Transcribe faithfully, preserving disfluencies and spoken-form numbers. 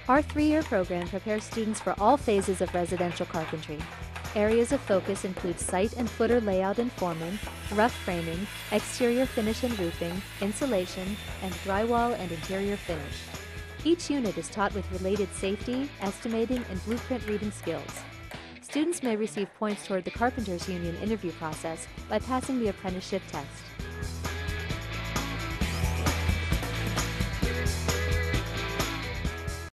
Our three-year program prepares students for all phases of residential carpentry. Areas of focus include site and footer layout and forming, rough framing, exterior finish and roofing, insulation, and drywall and interior finish. Each unit is taught with related safety, estimating, and blueprint reading skills. Students may receive points toward the Carpenters Union interview process by passing the apprenticeship test.